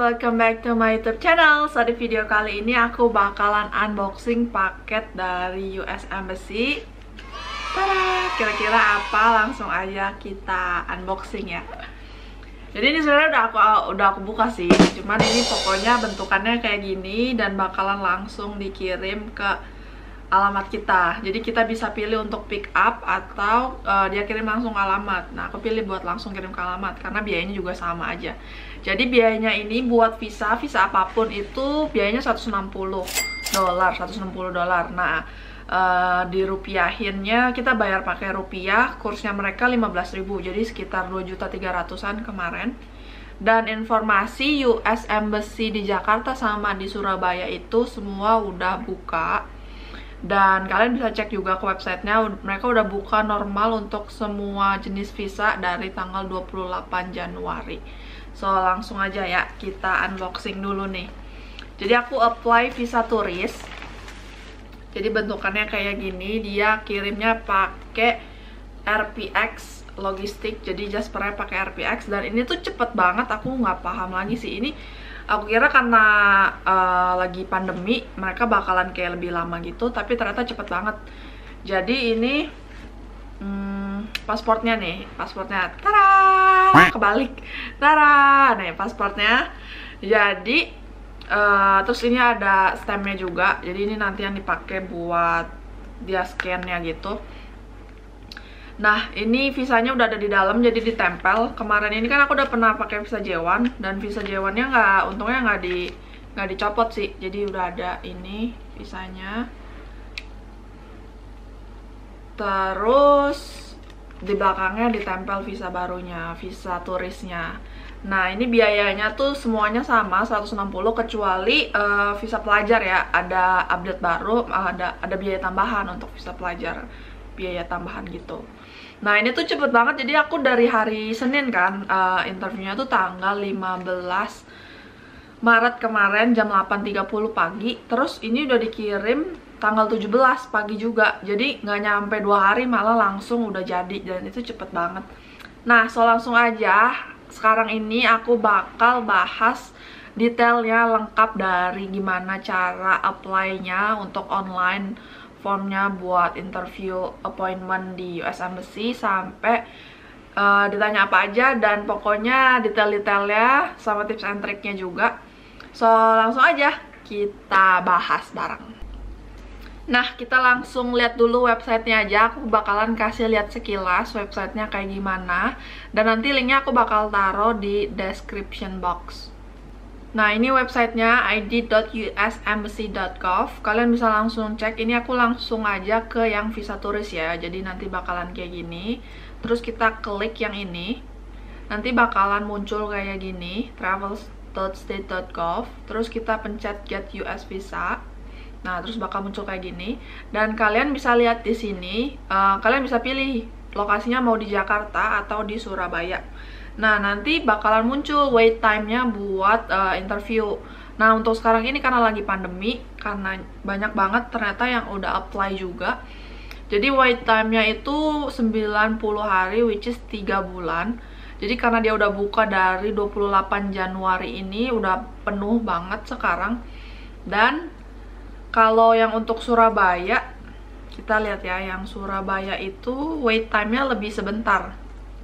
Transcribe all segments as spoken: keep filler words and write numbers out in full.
welcome back to my YouTube channel. So di video kali ini aku bakalan unboxing paket dari U S Embassy. Tada, kira-kira apa? Langsung aja kita unboxing ya. Jadi ini sebenarnya udah aku udah aku buka sih, cuman ini pokoknya bentukannya kayak gini dan bakalan langsung dikirim ke alamat kita. Jadi kita bisa pilih untuk pick up atau uh, dia kirim langsung ke alamat. Nah, aku pilih buat langsung kirim ke alamat karena biayanya juga sama aja. Jadi biayanya ini buat visa, visa apapun itu biayanya seratus enam puluh dolar. Nah, uh, dirupiahinnya kita bayar pakai rupiah, kursnya mereka lima belas ribu. Jadi sekitar dua juta tiga ratusan kemarin. Dan informasi U S Embassy di Jakarta sama di Surabaya itu semua udah buka. Dan kalian bisa cek juga ke websitenya, mereka udah buka normal untuk semua jenis visa dari tanggal dua puluh delapan Januari. So langsung aja ya kita unboxing dulu nih. Jadi aku apply visa turis. Jadi bentukannya kayak gini, dia kirimnya pakai R P X logistik, jadi Jaspernya pakai R P X. Dan ini tuh cepet banget, aku nggak paham lagi sih ini. Aku kira karena uh, lagi pandemi mereka bakalan kayak lebih lama gitu, tapi ternyata cepet banget. Jadi ini hmm, pasportnya nih, pasportnya, tada, kebalik, tada, nih pasportnya. Jadi uh, terus ini ada stampnya juga. Jadi ini nanti yang dipakai buat dia scan-nya gitu. Nah, ini visanya udah ada di dalam, jadi ditempel. Kemarin ini kan aku udah pernah pakai visa J satu dan visa J satu-nya nggak, untungnya nggak di nggak dicopot sih. Jadi udah ada ini visanya. Terus di belakangnya ditempel visa barunya, visa turisnya. Nah, ini biayanya tuh semuanya sama seratus enam puluh kecuali uh, visa pelajar ya. Ada update baru, ada ada biaya tambahan untuk visa pelajar, biaya tambahan gitu. Nah, ini tuh cepet banget. Jadi aku dari hari Senin kan, uh, interviewnya tuh tanggal lima belas Maret kemarin jam delapan tiga puluh pagi. Terus ini udah dikirim tanggal tujuh belas pagi juga. Jadi nggak nyampe dua hari malah langsung udah jadi. Dan itu cepet banget. Nah, so langsung aja. Sekarang ini aku bakal bahas detailnya lengkap dari gimana cara apply-nya untuk online formnya buat interview appointment di U S Embassy sampai uh, ditanya apa aja, dan pokoknya detail-detailnya sama tips and triknya juga. So langsung aja kita bahas bareng. Nah, kita langsung lihat dulu websitenya aja. Aku bakalan kasih lihat sekilas websitenya kayak gimana, dan nanti linknya aku bakal taruh di description box. Nah, ini websitenya i d dot u s embassy dot gov. Kalian bisa langsung cek. Ini aku langsung aja ke yang visa turis ya. Jadi nanti bakalan kayak gini. Terus kita klik yang ini. Nanti bakalan muncul kayak gini, travels dot state dot gov. Terus kita pencet get U S visa. Nah, terus bakal muncul kayak gini. Dan kalian bisa lihat di sini, uh, kalian bisa pilih lokasinya mau di Jakarta atau di Surabaya. Nah, nanti bakalan muncul wait time-nya buat uh, interview. Nah, untuk sekarang ini karena lagi pandemi, karena banyak banget ternyata yang udah apply juga. Jadi wait time-nya itu sembilan puluh hari, which is tiga bulan. Jadi karena dia udah buka dari dua puluh delapan Januari ini, udah penuh banget sekarang. Dan kalau yang untuk Surabaya, kita lihat ya, yang Surabaya itu wait time-nya lebih sebentar.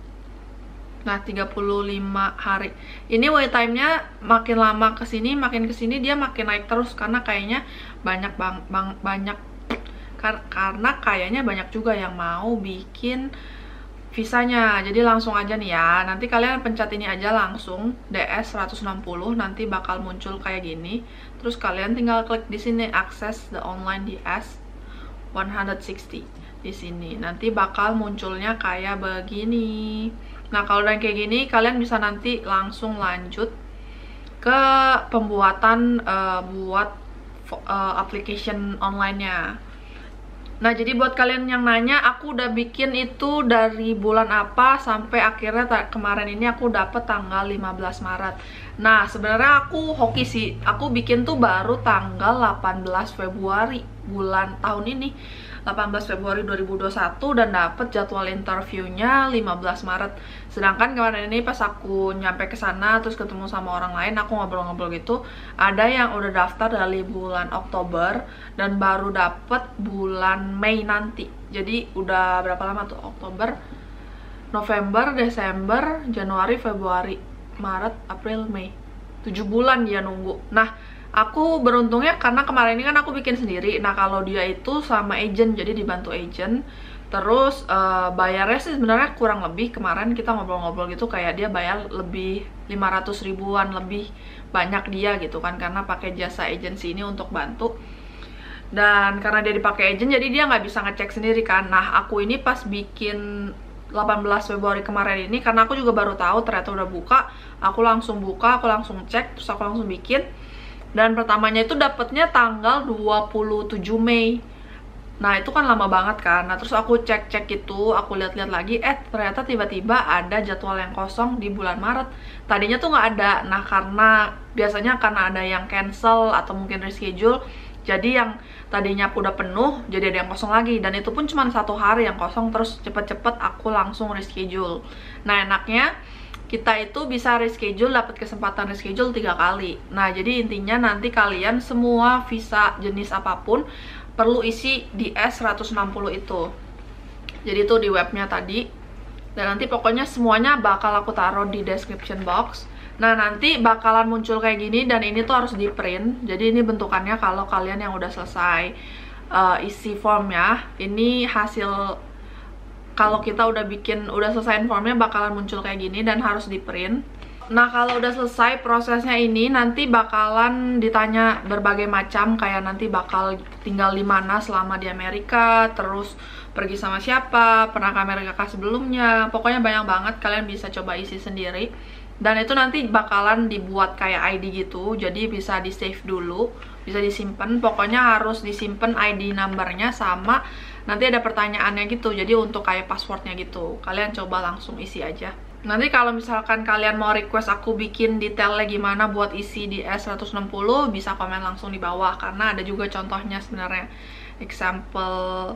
Nah, tiga puluh lima hari. Ini wait time-nya makin lama kesini, makin kesini dia makin naik terus karena kayaknya banyak bang, bang banyak kar karena kayaknya banyak juga yang mau bikin visanya. Jadi langsung aja nih ya. Nanti kalian pencet ini aja langsung D S seratus enam puluh, nanti bakal muncul kayak gini. Terus kalian tinggal klik di sini access the online D S one sixty di sini. Nanti bakal munculnya kayak begini. Nah, kalau udah kayak gini, kalian bisa nanti langsung lanjut ke pembuatan uh, buat uh, application online-nya. Nah, jadi buat kalian yang nanya, aku udah bikin itu dari bulan apa sampai akhirnya kemarin ini aku dapet tanggal lima belas Maret. Nah, sebenarnya aku hoki sih. Aku bikin tuh baru tanggal delapan belas Februari bulan tahun ini. delapan belas Februari dua ribu dua puluh satu dan dapet jadwal interviewnya lima belas Maret. Sedangkan kemarin ini pas aku nyampe ke sana terus ketemu sama orang lain, aku ngobrol-ngobrol gitu, ada yang udah daftar dari bulan Oktober dan baru dapet bulan Mei nanti. Jadi udah berapa lama tuh? Oktober, November, Desember, Januari, Februari, Maret, April, Mei. tujuh bulan dia nunggu. Nah, aku beruntungnya karena kemarin ini kan aku bikin sendiri. Nah, kalau dia itu sama agent, jadi dibantu agent. Terus uh, bayarnya sih sebenarnya kurang lebih, kemarin kita ngobrol-ngobrol gitu kayak dia bayar lebih lima ratus ribuan lebih banyak dia gitu kan, karena pakai jasa agency ini untuk bantu. Dan karena dia dipakai agent jadi dia nggak bisa ngecek sendiri kan. Nah, aku ini pas bikin delapan belas Februari kemarin ini, karena aku juga baru tahu ternyata udah buka, aku langsung buka, aku langsung cek, terus aku langsung bikin. Dan pertamanya itu dapetnya tanggal dua puluh tujuh Mei. Nah, itu kan lama banget kan. Nah, terus aku cek-cek gitu, aku lihat-lihat lagi, eh ternyata tiba-tiba ada jadwal yang kosong di bulan Maret. Tadinya tuh nggak ada. Nah, karena biasanya karena ada yang cancel atau mungkin reschedule, jadi yang tadinya aku udah penuh, jadi ada yang kosong lagi. Dan itu pun cuma satu hari yang kosong, terus cepet-cepet aku langsung reschedule. Nah, enaknya kita itu bisa reschedule, dapat kesempatan reschedule tiga kali. Nah, jadi intinya nanti kalian semua visa jenis apapun perlu isi di S seratus enam puluh itu. Jadi itu di webnya tadi. Dan nanti pokoknya semuanya bakal aku taruh di description box. Nah, nanti bakalan muncul kayak gini dan ini tuh harus di print. Jadi ini bentukannya kalau kalian yang udah selesai uh, isi formnya. Ini hasil kalau kita udah bikin, udah selesai formnya bakalan muncul kayak gini dan harus di print. Nah, kalau udah selesai prosesnya ini nanti bakalan ditanya berbagai macam, kayak nanti bakal tinggal di mana selama di Amerika, terus pergi sama siapa, pernah ke Amerika kah sebelumnya. Pokoknya banyak banget, kalian bisa coba isi sendiri. Dan itu nanti bakalan dibuat kayak I D gitu, jadi bisa di save dulu, bisa disimpan. Pokoknya harus disimpan I D numbernya sama nanti ada pertanyaannya gitu, jadi untuk kayak passwordnya gitu. Kalian coba langsung isi aja. Nanti kalau misalkan kalian mau request aku bikin detailnya gimana buat isi di S seratus enam puluh, bisa komen langsung di bawah, karena ada juga contohnya sebenarnya, example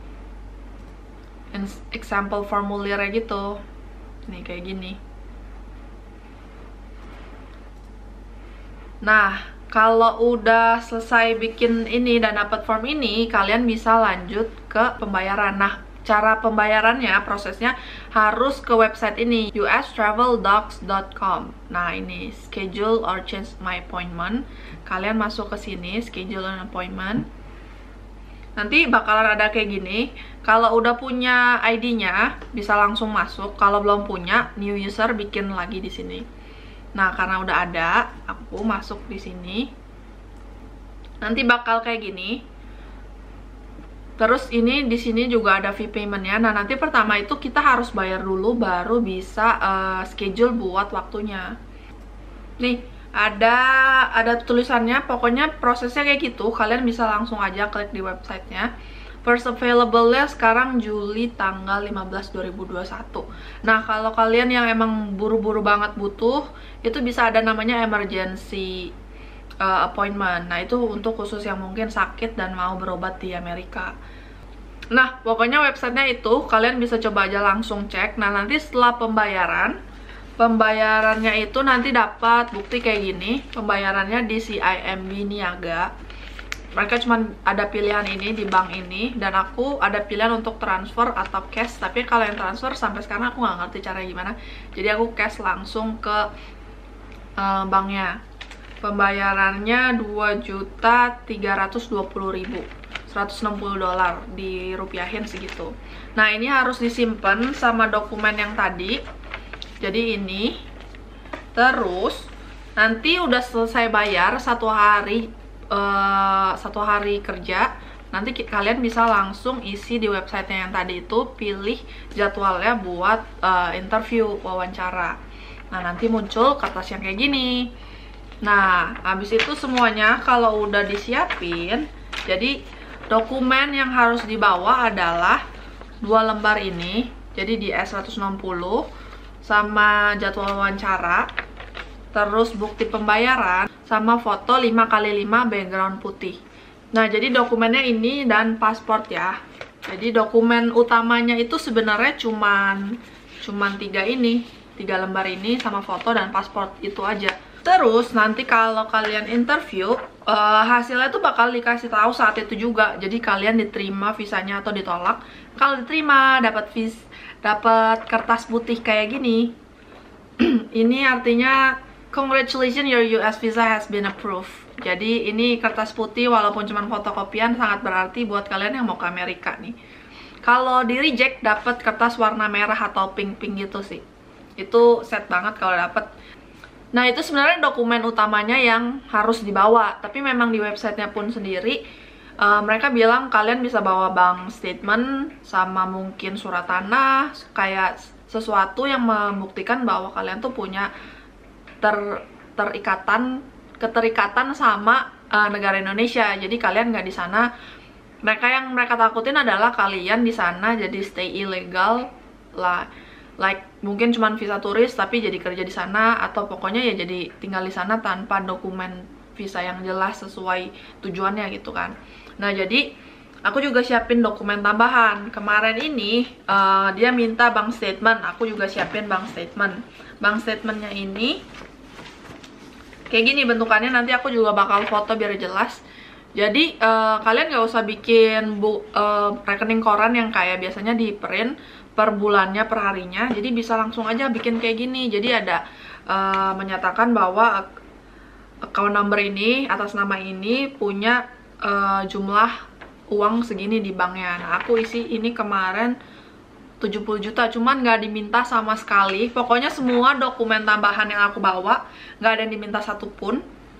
example formulirnya gitu. Nih kayak gini. Nah, kalau udah selesai bikin ini dan dapat form ini, kalian bisa lanjut ke pembayaran. Nah, cara pembayarannya, prosesnya harus ke website ini, u s travel docs dot com. Nah, ini schedule or change my appointment. Kalian masuk ke sini, schedule an appointment. Nanti bakalan ada kayak gini. Kalau udah punya I D-nya, bisa langsung masuk. Kalau belum punya, new user bikin lagi di sini. Nah, karena udah ada, aku masuk di sini. Nanti bakal kayak gini. Terus ini di sini juga ada fee payment-nya. Nah, nanti pertama itu kita harus bayar dulu baru bisa uh, schedule buat waktunya. Nih, ada ada tulisannya, pokoknya prosesnya kayak gitu. Kalian bisa langsung aja klik di websitenya. First available-nya sekarang Juli tanggal lima belas dua ribu dua puluh satu. Nah, kalau kalian yang emang buru-buru banget butuh, itu bisa ada namanya emergency uh, appointment. Nah, itu untuk khusus yang mungkin sakit dan mau berobat di Amerika. Nah, pokoknya websitenya itu kalian bisa coba aja langsung cek. Nah, nanti setelah pembayaran, pembayarannya itu nanti dapat bukti kayak gini. Pembayarannya di C I M B Niaga. Mereka cuma ada pilihan ini di bank ini, dan aku ada pilihan untuk transfer atau cash. Tapi kalau yang transfer sampai sekarang aku nggak ngerti caranya gimana, jadi aku cash langsung ke uh, banknya. Pembayarannya dua juta tiga ratus dua puluh ribu, seratus enam puluh dolar, dirupiahin segitu. Nah, ini harus disimpan sama dokumen yang tadi. Jadi ini, terus nanti udah selesai bayar satu hari Uh, satu hari kerja, nanti kalian bisa langsung isi di websitenya yang tadi itu, pilih jadwalnya buat uh, interview, wawancara. Nah, nanti muncul kertas yang kayak gini. Nah, habis itu semuanya kalau udah disiapin, jadi dokumen yang harus dibawa adalah dua lembar ini, jadi di S seratus enam puluh, sama jadwal wawancara, terus bukti pembayaran, sama foto lima kali lima background putih. Nah, jadi dokumennya ini dan paspor ya. Jadi dokumen utamanya itu sebenarnya cuman cuman tiga ini, tiga lembar ini sama foto dan paspor itu aja. Terus nanti kalau kalian interview, uh, hasilnya tuh bakal dikasih tahu saat itu juga. Jadi kalian diterima visanya atau ditolak. Kalau diterima dapat vis, dapat kertas putih kayak gini. Ini artinya congratulations, your U S visa has been approved. Jadi ini kertas putih walaupun cuma fotokopian sangat berarti buat kalian yang mau ke Amerika nih. Kalau di reject dapat kertas warna merah atau pink-pink gitu sih. Itu set banget kalau dapat. Nah, itu sebenarnya dokumen utamanya yang harus dibawa, tapi memang di websitenya pun sendiri uh, mereka bilang kalian bisa bawa bank statement sama mungkin surat tanah, kayak sesuatu yang membuktikan bahwa kalian tuh punya ter terikatan keterikatan sama uh, negara Indonesia. Jadi kalian nggak di sana. Mereka yang mereka takutin adalah kalian di sana jadi stay ilegal lah, like mungkin cuman visa turis tapi jadi kerja di sana, atau pokoknya ya jadi tinggal di sana tanpa dokumen visa yang jelas sesuai tujuannya gitu kan. Nah, jadi aku juga siapin dokumen tambahan. Kemarin ini uh, dia minta bank statement, aku juga siapin bank statement. Bank statementnya ini kayak gini bentukannya, nanti aku juga bakal foto biar jelas. Jadi uh, kalian gak usah bikin bu, uh, rekening koran yang kayak biasanya di print per bulannya, per harinya. Jadi bisa langsung aja bikin kayak gini. Jadi ada uh, menyatakan bahwa account number ini atas nama ini punya uh, jumlah uang segini di banknya. Nah, aku isi ini kemarin tujuh puluh juta, cuman nggak diminta sama sekali. Pokoknya semua dokumen tambahan yang aku bawa nggak ada yang diminta satupun.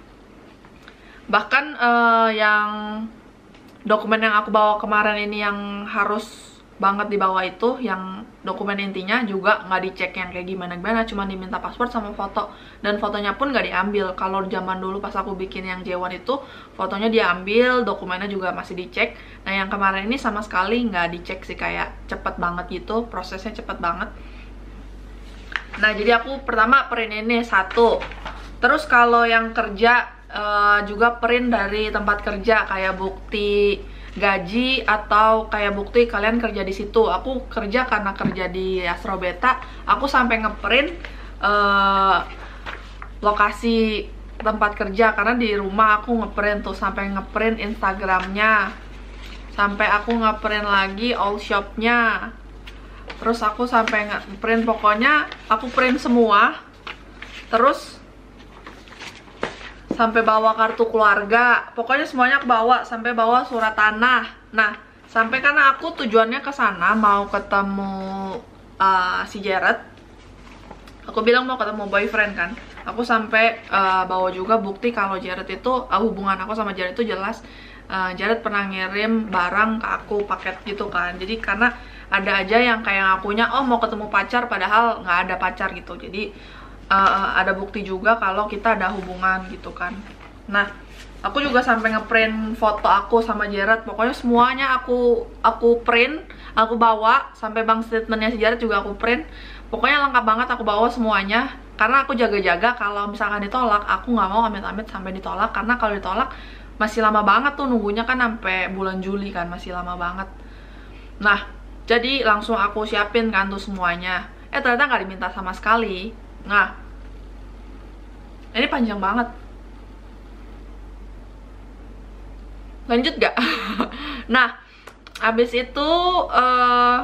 Bahkan uh, yang dokumen yang aku bawa kemarin ini yang harus banget dibawa itu, yang dokumen intinya juga nggak dicek yang kayak gimana-gimana, cuma diminta paspor sama foto, dan fotonya pun nggak diambil. Kalau zaman dulu pas aku bikin yang J satu itu fotonya diambil, dokumennya juga masih dicek. Nah, yang kemarin ini sama sekali nggak dicek sih, kayak cepet banget gitu, prosesnya cepet banget. Nah, jadi aku pertama print ini satu. Terus kalau yang kerja uh, juga print dari tempat kerja, kayak bukti gaji atau kayak bukti kalian kerja di situ. Aku kerja karena kerja di Astro Beta, aku sampai ngeprint uh, lokasi tempat kerja, karena di rumah aku ngeprint tuh, sampai ngeprint Instagramnya, sampai aku ngeprint lagi all shopnya, terus aku sampai ngeprint, pokoknya aku print semua. Terus sampai bawa kartu keluarga, pokoknya semuanya aku bawa, sampai bawa surat tanah. Nah, sampai karena aku tujuannya ke sana mau ketemu uh, si Jared. Aku bilang mau ketemu boyfriend kan. Aku sampai uh, bawa juga bukti kalau Jared itu, uh, hubungan aku sama Jared itu jelas. Uh, Jared pernah ngirim barang ke aku, paket gitu kan. Jadi karena ada aja yang kayak ngakunya, oh mau ketemu pacar, padahal nggak ada pacar gitu. Jadi Uh, ada bukti juga kalau kita ada hubungan gitu kan. Nah, aku juga sampai ngeprint foto aku sama Jared. Pokoknya semuanya aku aku print, aku bawa, sampai bank statementnya si Jared juga aku print. Pokoknya lengkap banget aku bawa semuanya, karena aku jaga-jaga kalau misalkan ditolak, aku nggak mau amit-amit sampai ditolak. Karena kalau ditolak masih lama banget tuh nunggunya kan, sampai bulan Juli kan, masih lama banget. Nah, jadi langsung aku siapin kan tuh semuanya. Eh ternyata nggak diminta sama sekali. Nah, ini panjang banget. Lanjut gak? Nah, abis itu uh,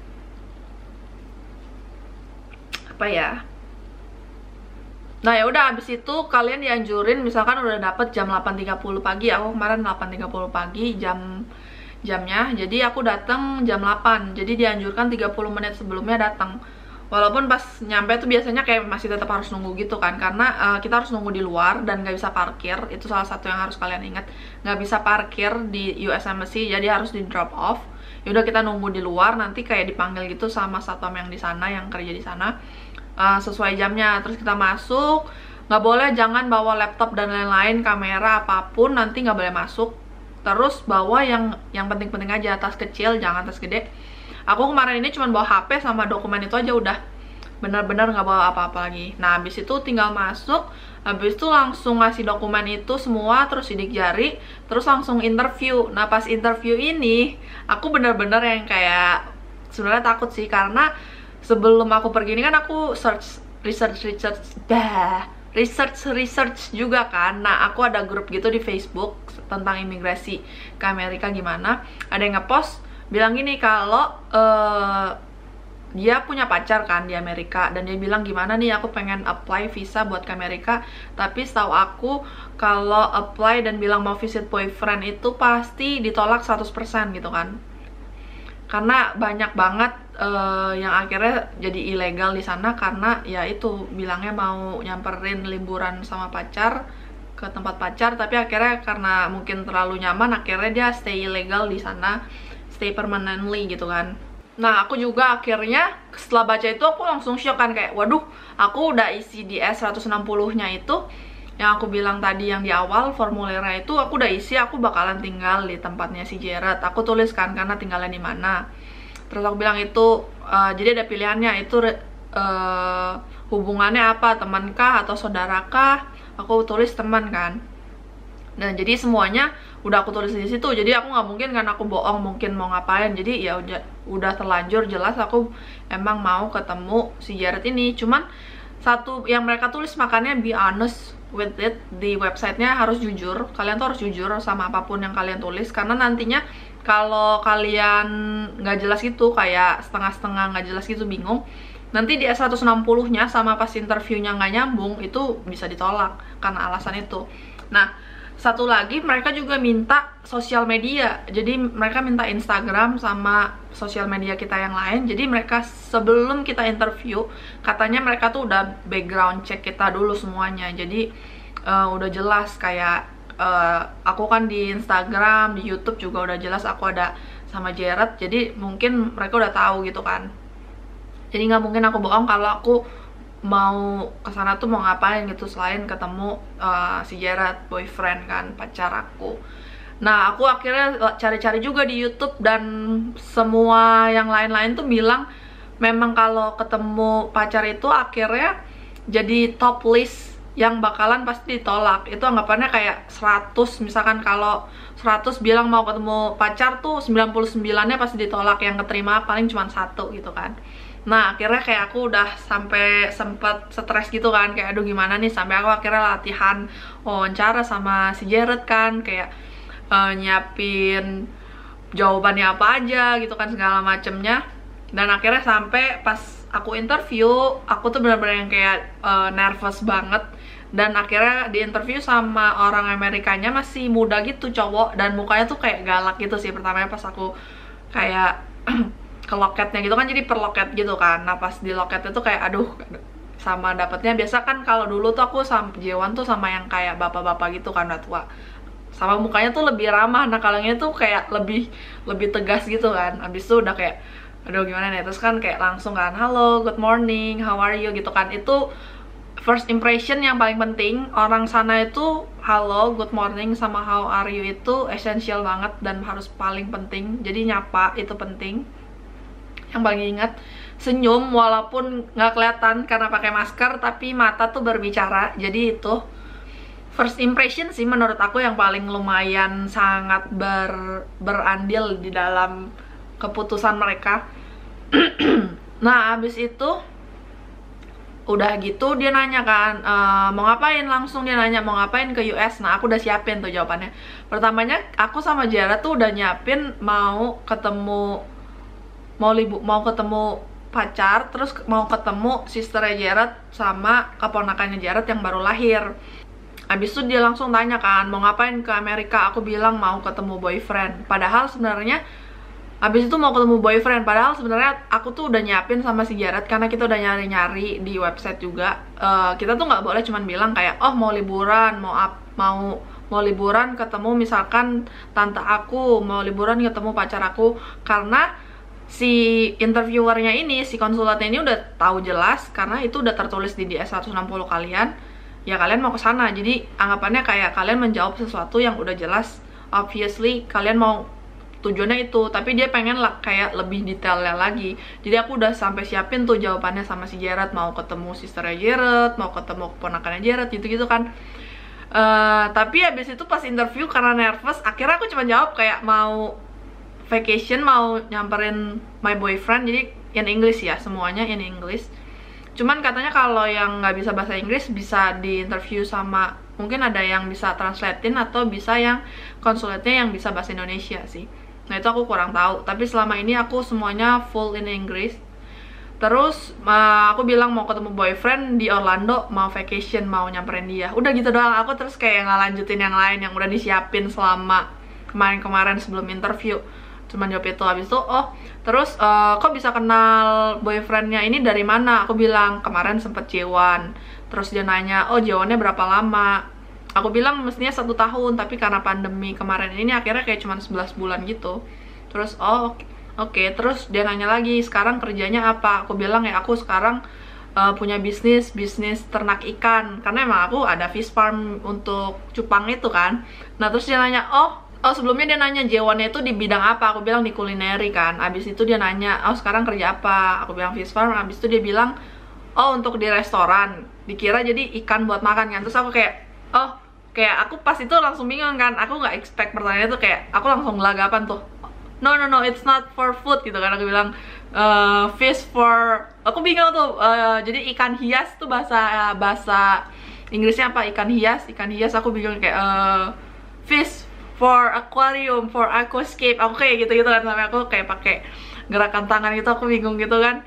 apa ya? Nah, ya udah, abis itu kalian dianjurin, misalkan udah dapet jam delapan tiga puluh pagi. Aku kemarin delapan tiga puluh pagi jam jamnya. Jadi aku datang jam delapan. Jadi dianjurkan tiga puluh menit sebelumnya datang. Walaupun pas nyampe tuh biasanya kayak masih tetap harus nunggu gitu kan, karena uh, kita harus nunggu di luar dan nggak bisa parkir. Itu salah satu yang harus kalian ingat, nggak bisa parkir di U S Embassy, jadi harus di drop off. Yaudah, kita nunggu di luar, nanti kayak dipanggil gitu sama satpam yang di sana, yang kerja di sana, uh, sesuai jamnya. Terus kita masuk, nggak boleh, jangan bawa laptop dan lain-lain, kamera apapun, nanti nggak boleh masuk. Terus bawa yang yang penting-penting aja, tas kecil, jangan tas gede. Aku kemarin ini cuma bawa H P sama dokumen itu aja udah. benar-benar nggak bawa apa-apa lagi. Nah habis itu tinggal masuk, habis itu langsung ngasih dokumen itu semua, terus sidik jari, terus langsung interview. Nah pas interview ini aku benar-benar yang kayak sebenarnya takut sih, karena sebelum aku pergi ini kan aku search research research bah research research juga kan. Nah aku ada grup gitu di Facebook tentang imigrasi ke Amerika gimana. Ada yang ngepost bilang gini kalau uh, dia punya pacar kan di Amerika, dan dia bilang gimana nih aku pengen apply visa buat ke Amerika, tapi setahu aku kalau apply dan bilang mau visit boyfriend itu pasti ditolak seratus persen gitu kan, karena banyak banget uh, yang akhirnya jadi ilegal di sana karena ya itu bilangnya mau nyamperin liburan sama pacar ke tempat pacar, tapi akhirnya karena mungkin terlalu nyaman akhirnya dia stay ilegal di sana, stay permanently gitu kan. Nah aku juga akhirnya setelah baca itu aku langsung shock kan, kayak waduh aku udah isi di S seratus enam puluh nya itu yang aku bilang tadi yang di awal formulirnya itu aku udah isi, aku bakalan tinggal di tempatnya si Jared. Aku tulis kan karena tinggalnya di mana. Terus aku bilang itu uh, jadi ada pilihannya itu uh, hubungannya apa, temankah atau saudarakah. Aku tulis teman kan. Dan jadi semuanya udah aku tulis di situ. Jadi aku nggak mungkin kan aku bohong mungkin mau ngapain. Jadi ya udah udah terlanjur jelas aku emang mau ketemu si Jared ini. Cuman satu yang mereka tulis makanya be honest with it, di websitenya harus jujur. Kalian tuh harus jujur sama apapun yang kalian tulis, karena nantinya kalau kalian nggak jelas gitu, kayak setengah-setengah nggak jelas gitu, bingung, nanti di S seratus enam puluh nya sama pas interviewnya nggak nyambung, itu bisa ditolak karena alasan itu. Nah satu lagi mereka juga minta sosial media, jadi mereka minta Instagram sama sosial media kita yang lain. Jadi mereka sebelum kita interview katanya mereka tuh udah background check kita dulu semuanya, jadi uh, udah jelas kayak uh, aku kan di Instagram, di YouTube juga udah jelas aku ada sama Jared, jadi mungkin mereka udah tahu gitu kan. Jadi nggak mungkin aku bohong kalau aku mau kesana tuh mau ngapain gitu selain ketemu uh, si Jared, boyfriend kan, pacar aku. Nah aku akhirnya cari-cari juga di YouTube, dan semua yang lain-lain tuh bilang memang kalau ketemu pacar itu akhirnya jadi top list yang bakalan pasti ditolak. Itu anggapannya kayak seratus, misalkan kalau seratus bilang mau ketemu pacar tuh sembilan puluh sembilan nya pasti ditolak, yang keterima paling cuma satu gitu kan. Nah akhirnya kayak aku udah sampai sempet stres gitu kan, kayak aduh gimana nih, sampai aku akhirnya latihan wawancara sama si Jared kan, kayak uh, nyiapin jawabannya apa aja gitu kan, segala macemnya. Dan akhirnya sampai pas aku interview, aku tuh bener-bener yang kayak uh, nervous banget. Dan akhirnya di interview sama orang Amerikanya masih muda gitu, cowok, dan mukanya tuh kayak galak gitu sih pertamanya pas aku kayak ke loketnya gitu kan, jadi per loket gitu kan. Nah pas di loketnya tuh kayak aduh, sama dapetnya biasa kan kalau dulu tuh aku sama Jewan tuh sama yang kayak bapak-bapak gitu kan, udah tua, sama mukanya tuh lebih ramah. Nah kalau ini tuh kayak lebih lebih tegas gitu kan. Abis itu udah kayak aduh gimana nih, terus kan kayak langsung kan halo, good morning, how are you gitu kan. Itu first impression yang paling penting. Orang sana itu halo, good morning, sama how are you itu essential banget dan harus paling penting. Jadi nyapa itu penting. Yang paling ingat senyum walaupun nggak kelihatan karena pakai masker, tapi mata tuh berbicara. Jadi itu first impression sih menurut aku yang paling lumayan sangat ber, berandil di dalam keputusan mereka. Nah abis itu udah gitu dia nanya kan e, mau ngapain, langsung dia nanya mau ngapain ke U S. Nah aku udah siapin tuh jawabannya. Pertamanya aku sama Jared tuh udah nyiapin mau ketemu mau libu mau ketemu pacar, terus mau ketemu sisternya Jared sama keponakannya Jared yang baru lahir. Abis itu dia langsung tanya kan mau ngapain ke Amerika. Aku bilang mau ketemu boyfriend. Padahal sebenarnya abis itu mau ketemu boyfriend, padahal sebenarnya aku tuh udah nyiapin sama si Jared karena kita udah nyari-nyari di website juga. Uh, kita tuh nggak boleh cuman bilang kayak oh mau liburan, mau ap, mau mau liburan ketemu misalkan tante aku, mau liburan ketemu pacar aku, karena si interviewernya ini, si konsulatnya ini udah tahu jelas karena itu udah tertulis di D S seratus enam puluh kalian. Ya kalian mau ke sana. Jadi anggapannya kayak kalian menjawab sesuatu yang udah jelas, obviously kalian mau tujuannya itu, tapi dia pengen lah kayak lebih detailnya lagi. Jadi aku udah sampai siapin tuh jawabannya sama si Jared, mau ketemu sisternya Jared, mau ketemu keponakannya Jared, gitu-gitu kan. Uh, tapi habis itu pas interview karena nervous, akhirnya aku cuma jawab kayak mau vacation, mau nyamperin my boyfriend. Jadi in English ya, semuanya in English. Cuman katanya kalau yang nggak bisa bahasa Inggris bisa di interview sama, mungkin ada yang bisa translatein atau bisa yang konsulatnya yang bisa bahasa Indonesia sih. Nah itu aku kurang tahu, tapi selama ini aku semuanya full in English. Terus uh, aku bilang mau ketemu boyfriend di Orlando, mau vacation, mau nyamperin dia. Udah gitu doang, aku terus kayak nggak lanjutin yang lain yang udah disiapin selama kemarin-kemarin sebelum interview. Cuman jawab itu. Habis itu, oh terus uh, kok bisa kenal boyfriendnya ini dari mana? Aku bilang kemarin sempet jewan. Terus dia nanya, oh jewannya berapa lama? Aku bilang mestinya satu tahun, tapi karena pandemi kemarin ini akhirnya kayak cuma sebelas bulan gitu. Terus oh oke okay. Terus dia nanya lagi, sekarang kerjanya apa? Aku bilang ya aku sekarang uh, punya bisnis, bisnis ternak ikan. Karena emang aku ada fish farm untuk cupang itu kan. Nah terus dia nanya, oh oh sebelumnya dia nanya jewannya itu di bidang apa? Aku bilang di kulineri kan. Abis itu dia nanya, oh sekarang kerja apa? Aku bilang fish farm. Abis itu dia bilang, oh untuk di restoran. Dikira jadi ikan buat makan kan. Terus aku kayak, oh kayak aku pas itu langsung bingung kan, aku nggak expect pertanyaannya tuh, kayak aku langsung gelagapan tuh, no no no it's not for food gitu kan. Aku bilang uh, fish for, aku bingung tuh, uh, jadi ikan hias tuh bahasa uh, bahasa Inggrisnya apa, ikan hias, ikan hias aku bingung kayak uh, fish for aquarium, for aquascape, aku kayak gitu gitu kan, sampai aku kayak pakai gerakan tangan gitu, aku bingung gitu kan.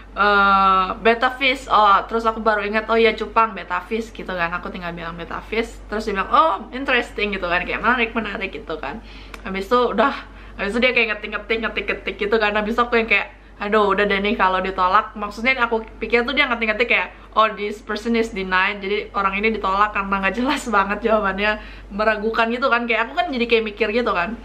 Uh, betta fish, oh terus aku baru ingat, oh ya cupang betta fish gitu kan. Aku tinggal bilang betta fish, terus dia bilang oh interesting gitu kan, kayak menarik menarik gitu kan. Habis itu udah, habis itu dia kayak ngetik-ngetik ngetik-ngetik gitu kan. Habis itu aku yang kayak aduh udah deh nih kalau ditolak. Maksudnya aku pikir tuh dia ngetik-ngetik kayak oh this person is denied, jadi orang ini ditolak karena nggak jelas banget jawabannya, meragukan gitu kan. Kayak aku kan jadi kayak mikir gitu kan,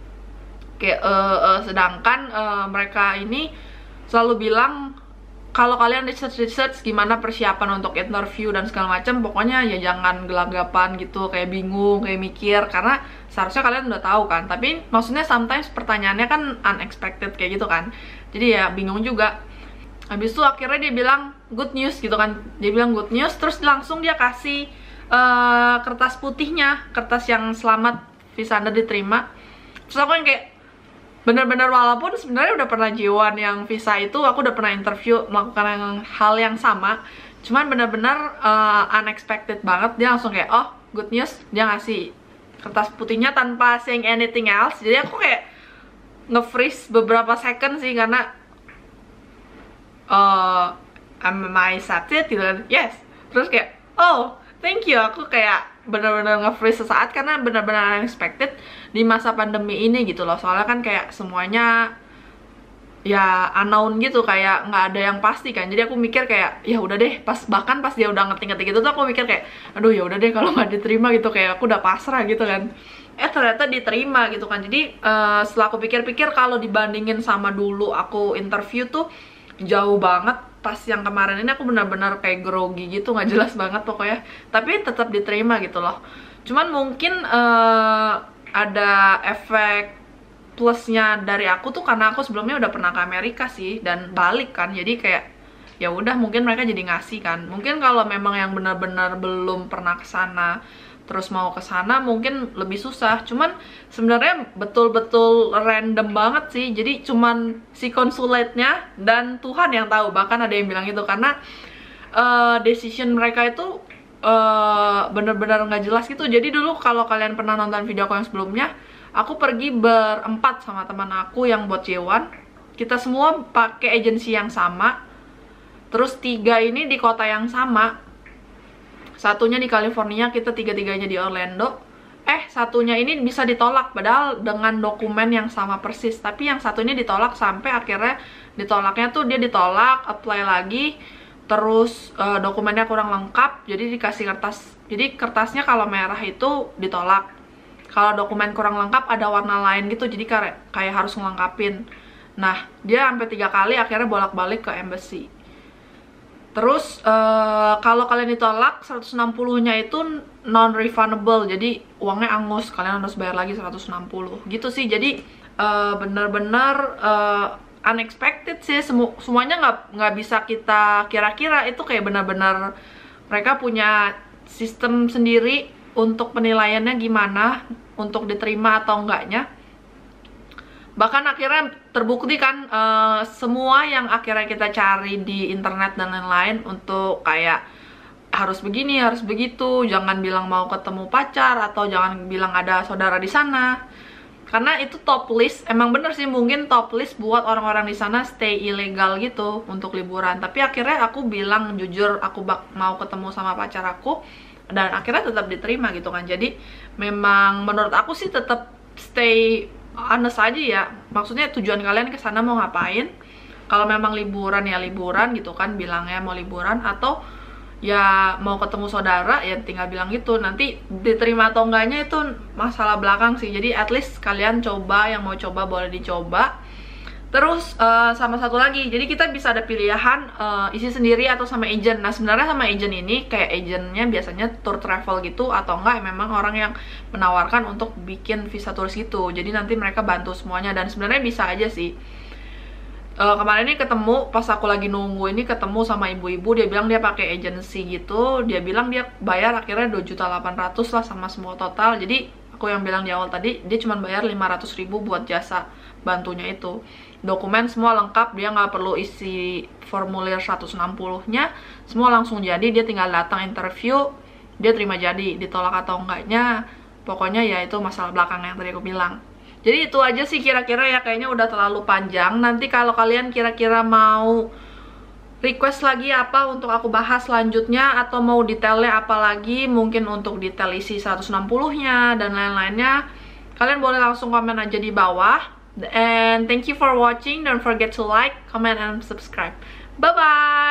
kayak uh, uh, sedangkan uh, mereka ini selalu bilang kalau kalian research-research gimana persiapan untuk interview dan segala macam, pokoknya ya jangan gelagapan gitu, kayak bingung, kayak mikir, karena seharusnya kalian udah tahu kan. Tapi maksudnya sometimes pertanyaannya kan unexpected kayak gitu kan, jadi ya bingung juga. Habis itu akhirnya dia bilang good news gitu kan, dia bilang good news, terus langsung dia kasih uh, kertas putihnya, kertas yang selamat visa Anda diterima. Terus aku yang kayak bener-bener, walaupun sebenarnya udah pernah jewan yang visa itu, aku udah pernah interview melakukan yang, hal yang sama, cuman bener-bener uh, unexpected banget. Dia langsung kayak oh good news, dia ngasih kertas putihnya tanpa saying anything else. Jadi aku kayak nge-freeze beberapa second sih, karena uh, am I accepted gitu kan, yes. Terus kayak oh thank you, aku kayak bener-bener nge-freeze sesaat karena bener-bener unexpected di masa pandemi ini gitu loh. Soalnya kan kayak semuanya ya unknown gitu, kayak nggak ada yang pasti kan. Jadi aku mikir kayak ya udah deh, pas bahkan pas dia udah ngetik-ngetik gitu tuh aku mikir kayak aduh ya udah deh kalau nggak diterima gitu, kayak aku udah pasrah gitu kan. Eh ternyata diterima gitu kan. Jadi uh, setelah aku pikir-pikir, kalau dibandingin sama dulu aku interview tuh jauh banget. Pas yang kemarin ini aku benar-benar kayak grogi gitu, nggak jelas banget pokoknya, tapi tetap diterima gitu loh. Cuman mungkin uh, ada efek plusnya dari aku tuh, karena aku sebelumnya udah pernah ke Amerika sih dan balik kan, jadi kayak ya udah mungkin mereka jadi ngasih kan. Mungkin kalau memang yang benar-benar belum pernah ke sana terus mau ke sana mungkin lebih susah. Cuman sebenarnya betul-betul random banget sih. Jadi cuman si konsulatnya dan Tuhan yang tahu. Bahkan ada yang bilang gitu, karena uh, decision mereka itu uh, bener-bener nggak jelas gitu. Jadi dulu kalau kalian pernah nonton video aku yang sebelumnya, aku pergi berempat sama teman aku yang buat jewan. Kita semua pakai agensi yang sama. Terus tiga ini di kota yang sama. Satunya di California, kita tiga-tiganya di Orlando. Eh, satunya ini bisa ditolak, padahal dengan dokumen yang sama persis. Tapi yang satunya ditolak sampai akhirnya ditolaknya tuh dia ditolak, apply lagi, terus uh, dokumennya kurang lengkap, jadi dikasih kertas. Jadi kertasnya kalau merah itu ditolak. Kalau dokumen kurang lengkap ada warna lain gitu, jadi kayak, kayak harus ngelengkapin. Nah, dia sampai tiga kali akhirnya bolak-balik ke embassy. Terus uh, kalau kalian ditolak, seratus enam puluh-nya itu non-refundable, jadi uangnya angus, kalian harus bayar lagi seratus enam puluh gitu sih. Jadi uh, bener-bener uh, unexpected sih. Semu semuanya nggak nggak bisa kita kira-kira. Itu kayak bener-bener mereka punya sistem sendiri untuk penilaiannya gimana, untuk diterima atau enggaknya. Bahkan akhirnya terbukti kan, uh, semua yang akhirnya kita cari di internet dan lain-lain untuk kayak harus begini, harus begitu, jangan bilang mau ketemu pacar, atau jangan bilang ada saudara di sana. Karena itu top list, emang bener sih mungkin top list buat orang-orang di sana stay ilegal gitu untuk liburan. Tapi akhirnya aku bilang jujur, aku bak mau ketemu sama pacar aku, dan akhirnya tetap diterima gitu kan. Jadi memang menurut aku sih tetap stay honest aja ya. Maksudnya tujuan kalian ke sana mau ngapain? Kalau memang liburan ya liburan gitu kan, bilangnya mau liburan, atau ya mau ketemu saudara ya tinggal bilang gitu. Nanti diterima atau enggaknya itu masalah belakang sih. Jadi at least kalian coba, yang mau coba boleh dicoba. Terus uh, sama satu lagi, jadi kita bisa ada pilihan uh, isi sendiri atau sama agent. Nah sebenarnya sama agent ini kayak agentnya biasanya tour travel gitu, atau enggak memang orang yang menawarkan untuk bikin visa turis gitu. Jadi nanti mereka bantu semuanya, dan sebenarnya bisa aja sih. Uh, kemarin ini ketemu, pas aku lagi nunggu ini ketemu sama ibu-ibu, dia bilang dia pakai agency gitu. Dia bilang dia bayar akhirnya dua juta delapan ratus lah sama semua total. Jadi aku yang bilang di awal tadi, dia cuma bayar lima ratus ribu buat jasa bantunya itu. Dokumen semua lengkap, dia nggak perlu isi formulir seratus enam puluh nya, semua langsung jadi. Dia tinggal datang interview, dia terima jadi. Ditolak atau enggaknya, pokoknya ya itu masalah belakang yang tadi aku bilang. Jadi itu aja sih kira-kira ya, kayaknya udah terlalu panjang. Nanti kalau kalian kira-kira mau request lagi apa untuk aku bahas selanjutnya, atau mau detailnya apa lagi, mungkin untuk detail isi seratus enam puluh nya dan lain-lainnya, kalian boleh langsung komen aja di bawah. And thank you for watching. Don't forget to like, comment, and subscribe. Bye-bye!